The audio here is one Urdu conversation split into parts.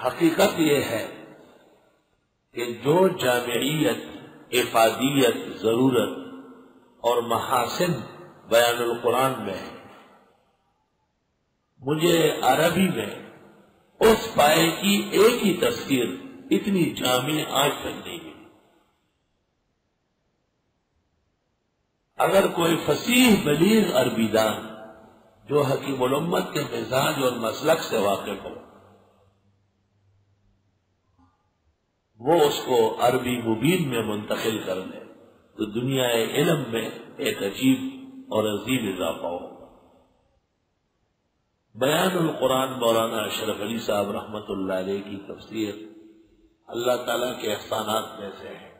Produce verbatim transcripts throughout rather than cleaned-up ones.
حقیقت یہ ہے کہ جو جامعیت، افادیت، ضرورت اور محاسن بیان القرآن میں ہے، مجھے عربی میں اس پائے کی ایک ہی تفسیر اتنی جامع آج تک نہیں ملی۔ اگر کوئی فصیح بلیغ عربی دان جو حکیم الامت کے مزاج اور مسلک سے واقف ہو، وہ اس کو عربی مبین میں منتقل کر دے تو دنیا علم میں ایک عجیب اور عظیم اضافہ ہو۔ بیان القرآن مولانا اشرف علی صاحب رحمت اللہ علیہ کی تفسیر اللہ تعالیٰ کے احسانات میں سے ہے۔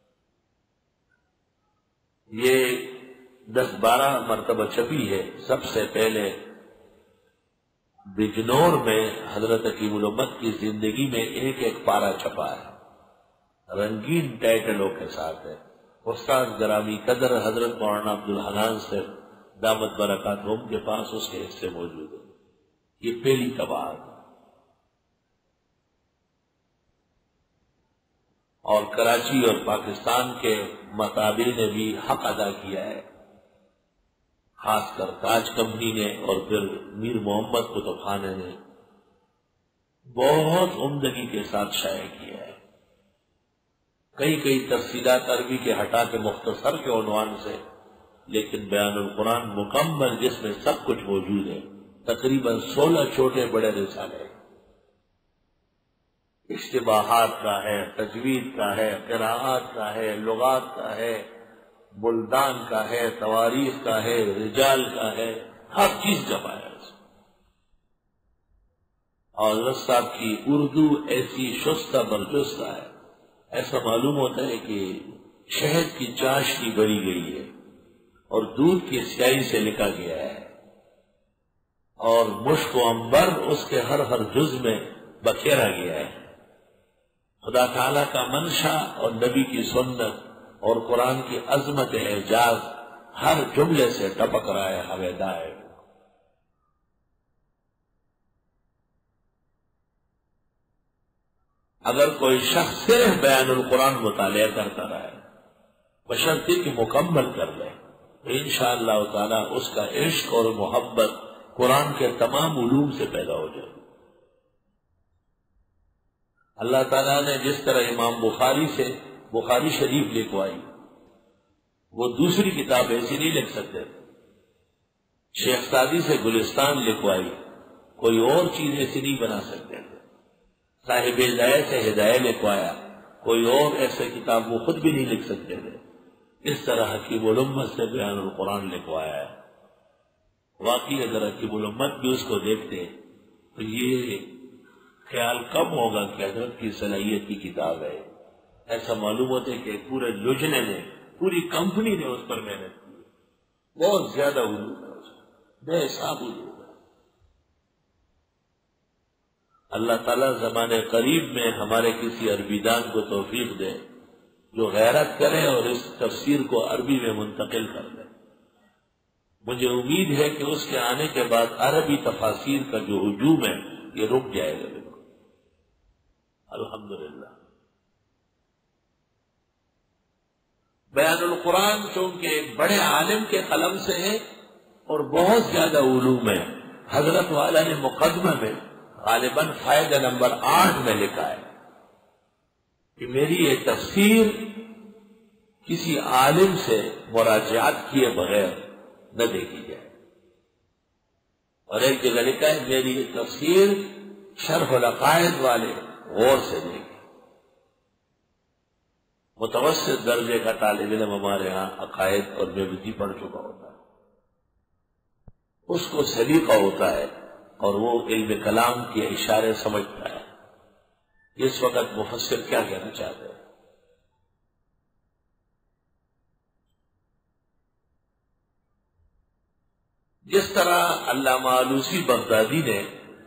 یہ دس بارہ مرتبہ چھپی ہے۔ سب سے پہلے بجنور میں حضرت حکیم الامت کی زندگی میں ایک ایک پارہ چھپا ہے، رنگین ٹائٹلوں کے ساتھ ہے۔ استاد گرامی قدر حضرت مولانا عبد الحنان سے دامت برکاتہم کے پاس اس کے حصے موجود ہے۔ یہ پہلی طباعت اور کراچی اور پاکستان کے مطابع نے بھی حق ادا کیا ہے، خاص کر تاج کمپنی نے اور پھر میر محمد کتب خانے نے بہت عمدگی کے ساتھ شائع کیا ہے۔ کئی کئی تفصیلات عربی کے ہٹا کے مختصر کے عنوان سے، لیکن بیان القرآن مکمل جس میں سب کچھ موجود ہے، تقریباً سولہ چھوٹے بڑے رسالے، اشتباہات کا ہے، تجوید کا ہے، قراءات کا ہے، لغات کا ہے، بلدان کا ہے، تواریخ کا ہے، رجال کا ہے، ہر چیز جمع ہے۔ اور حضرت صاحب کی اردو ایسی شستہ برجستہ ہے، ایسا معلوم ہوتا ہے کہ شہد کی چاشنی بری گئی ہے اور دودھ کی سیاہی سے لکھا گیا ہے، اور مشک و عنبر اس کے ہر ہر جز میں بکھیرا گیا ہے۔ خدا تعالی کا منشا اور نبی کی سنت اور قرآن کی عظمت اعجاز ہر جملے سے ٹپک رہا ہے، ہویدا ہے۔ اگر کوئی شخص صرف بیان القرآن مطالعہ کرتا رہے بشرطے کہ مکمل کر لے تو انشاءاللہ تعالی اس کا عشق اور محبت قرآن کے تمام علوم سے پیدا ہو جائے۔ اللہ تعالیٰ نے جس طرح امام بخاری سے بخاری شریف لکھوائی، وہ دوسری کتاب ایسی نہیں لکھ سکتے۔ شیخ سعدی سے گلستان لکھوائی، کوئی اور چیز ایسی نہیں بنا سکتے۔ صاحب ہدایہ سے ہدایہ لکھوایا، کوئی اور ایسے کتاب وہ خود بھی نہیں لکھ سکتے تھے۔ اس طرح حکیم الامت سے بیان القرآن لکھوایا ہے۔ واقعی اگر حکیم الامت بھی اس کو دیکھتے تو یہ خیال کم ہوگا کہ حضرت کی صلاحیت کی کتاب ہے۔ ایسا معلوم ہوتا ہے کہ پورے لجنے نے، پوری کمپنی نے اس پر محنت کی، بہت زیادہ علوم ہے اس میں، بے حساب علوم ہے۔ اللہ تعالیٰ زمانے قریب میں ہمارے کسی عربی دان کو توفیق دے جو غیرت کرے اور اس تفسیر کو عربی میں منتقل کر دے۔ مجھے امید ہے کہ اس کے آنے کے بعد عربی تفاسیر کا جو ہجوم ہے یہ رک جائے گا بالکل، الحمدللہ۔ بیان القرآن چونکہ ایک بڑے عالم کے قلم سے ہے اور بہت زیادہ علوم ہے، حضرت والا نے مقدمہ میں غالباً فائدہ نمبر آٹھ میں لکھا ہے کہ میری یہ تفسیر کسی عالم سے مراجعات کیے بغیر نہ دیکھی جائے، اور ایک جگہ لکھا ہے میری یہ تفسیر شرح العقائد والے غور سے دیکھیں۔ متوسط درجے کا طالب علم ہمارے ہاں عقائد اور بےبتی پڑھ چکا ہوتا ہے، اس کو سلیقہ ہوتا ہے اور وہ علم کلام کے اشارے سمجھتا ہے۔ اس وقت مفسر کیا کہنا چاہتے ہیں؟ جس طرح علامہ آلوسی بغدادی نے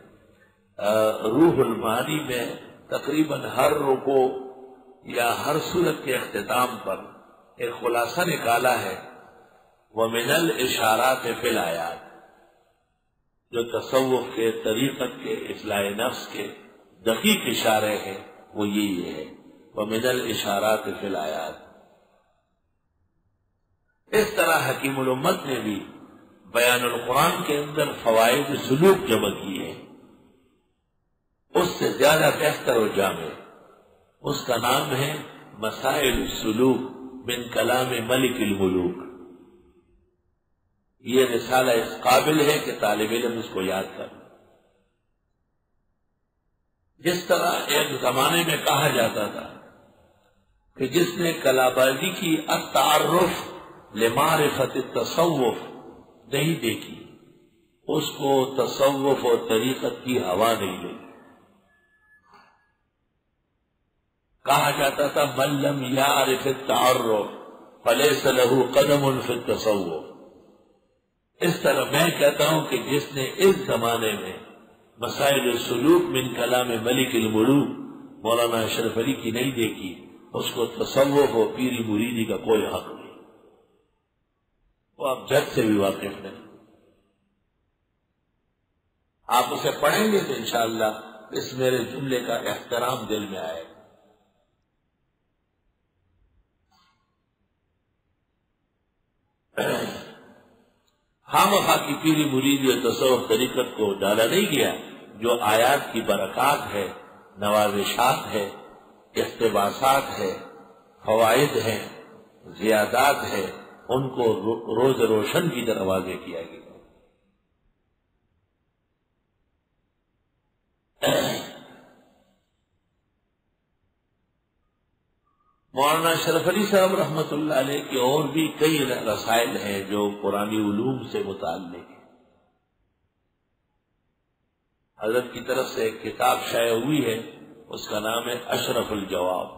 روح المعانی میں تقریباً ہر رکوع یا ہر سورت کے اختتام پر ایک خلاصہ نکالا ہے، وَمِنَ الْإِشَارَاتِ فِي الْآيَاتِ، جو تصوف کے، طریقت کے، اصلاح نفس کے دقیق اشارے ہیں وہ یہی ہے، وَمِنَ الْإِشَارَاتِ فِي الْآيَاتِ۔ اس طرح حکیم الامت نے بھی بیان القرآن کے اندر فوائد سلوک جمع کی ہے، اس سے زیادہ بہتر و جامع اس کا نام ہے مسائل السلوک من کلام ملک الملوک۔ یہ رسالہ اس قابل ہے کہ طالب علم اس کو یاد کر۔ جس طرح ایک زمانے میں کہا جاتا تھا کہ جس نے کلابازی کی التعرف لمعرفت التصوف نہیں دیکھی، اس کو تصوف اور طریقت کی ہوا نہیں لگی۔ کہا جاتا تھا من لم یعرف التعرف فلیس له قدم فی التصوف۔ اس طرح میں کہتا ہوں کہ جس نے اس زمانے میں مسائل السلوک من کلام ملک الملوک مولانا اشرف علی کی نہیں دیکھی، اس کو تصوف و پیری مریدی کا کوئی حق نہیں، وہ آپ جد سے بھی واقف نہیں۔ آپ اسے پڑھیں گے تو انشاءاللہ اس میرے جملے کا احترام دل میں آئے گا۔ خام خواہ کی پیری مریدی اور تصوف طریقت کو ڈالا نہیں گیا، جو آیات کی برکات ہے، نوازشات ہے، اقتباسات ہے، فوائد ہیں، زیادات ہے، ان کو روز روشن کی طرح واضح کیا گیا۔ مولانا اشرف علی صاحب رحمۃ اللہ علیہ کے اور بھی کئی رسائل ہیں جو قرآنی علوم سے متعلق ہیں۔ حضرت کی طرف سے ایک کتاب شائع ہوئی ہے، اس کا نام ہے اشرف الجواب۔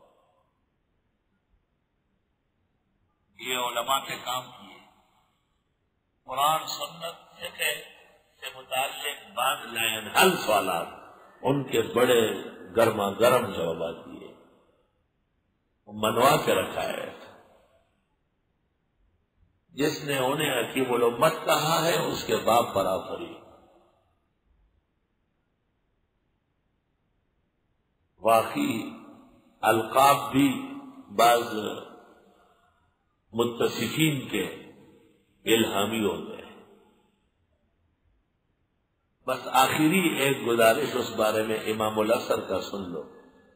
یہ علماء کے کام کیے، قرآن سنت فقہ سے متعلق بعض لائن حل سوالات، ان کے بڑے گرما گرم جوابات دیے، منوا کے رکھا ہے۔ جس نے انہیں حکیم الامت کہا ہے اس کے باپ پر آفرین۔ واقعی القاب بھی بعض متصفین کے الہامی ہوتے ہیں۔ بس آخری ایک گزارش اس بارے میں امام العصر کا سن لو۔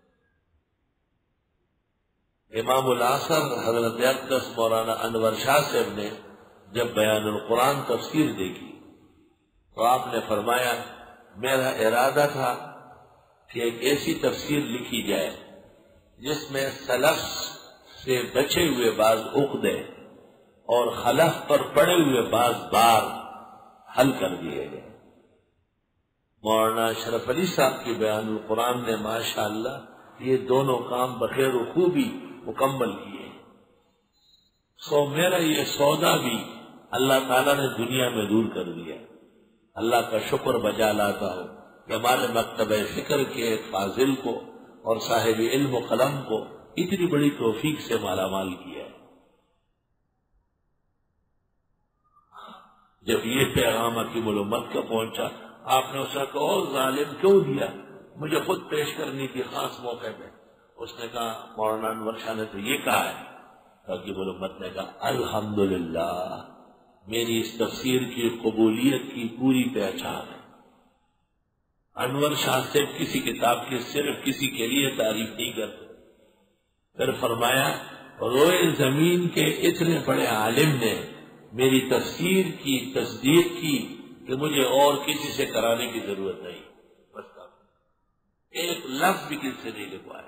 امام العصر حضرت اقدس مولانا انور شاہ صاحب نے جب بیان القرآن تفسیر دیکھی تو آپ نے فرمایا میرا ارادہ تھا کہ ایک ایسی تفسیر لکھی جائے جس میں سلف سے بچے ہوئے بعض عقدے اور خلف پر پڑے ہوئے بعض بار حل کر دیے گئے۔ مولانا اشرف علی صاحب کی بیان القرآن نے ماشاءاللہ یہ دونوں کام بخیر و خوبی مکمل کیے۔ سو میرا یہ سودا بھی اللہ تعالیٰ نے دنیا میں دور کر دیا۔ اللہ کا شکر بجا لاتا ہوں کہ ہمارے مکتبہ فکر کے ایک فاضل کو اور صاحب علم و قلم کو اتنی بڑی توفیق سے مالا مال کیا ہے۔ جب یہ پیغام حکیم الامت کا پہنچا، آپ نے اسے کہا او ظالم کیوں دیا، مجھے خود پیش کرنی تھی خاص موقع پہ۔ اس نے کہا مولانا انور شاہ نے تو یہ کہا ہے، حکیم الامت نے کہا الحمدللہ میری اس تفسیر کی قبولیت کی پوری پہچان ہے۔ انور شاہ سے کسی کتاب کی صرف کسی کے لیے تعریف نہیں کرتے۔ پھر فرمایا روئے زمین کے اتنے بڑے عالم نے میری تفسیر کی تصدیق کی کہ مجھے اور کسی سے کرانے کی ضرورت نہیں، بس ایک لفظ بھی کس سے نہیں لکھوایا۔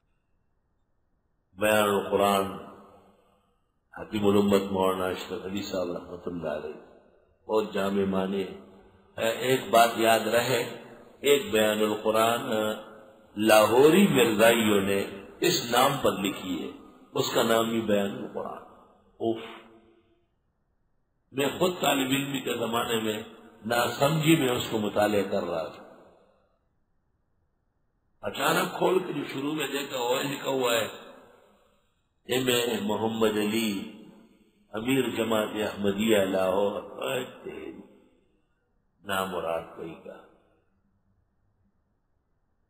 بیان القرآن حکیم الامت مولانا اشرف علی صاحب رحمۃ اللہ علیہ بہت جامع معنی ہے۔ ایک بات یاد رہے، ایک بیان القرآن لاہوری مرزائیوں نے اس نام پر لکھی ہے، اس کا نام ہی بیان القرآن۔ اوف، میں خود طالب علمی کے زمانے میں ناسمجھی میں اس کو مطالعہ کر رہا تھا، اچانک کھول کے جو شروع میں دیکھا وہ لکھا ہوا ہے ایم اے محمد علی امیر جماعت احمدیہ لاہور، نام مراد کوئی کا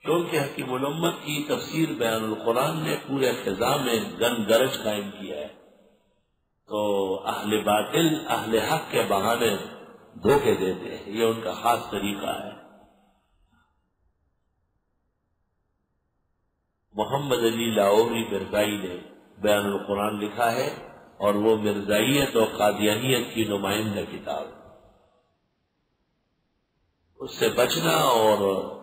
کیونکہ حکیم الامت کی تفسیر بیان القرآن نے پورے خزاں میں گن گرج قائم کیا ہے، تو اہل باطل اہل حق کے بہانے دھوکے دیتے ہیں، یہ ان کا خاص طریقہ ہے۔ محمد علی لاہوری مرزائی نے بیان القرآن لکھا ہے، اور وہ مرزائیت اور قادیانیت کی نمائندہ کتاب، اس سے بچنا اور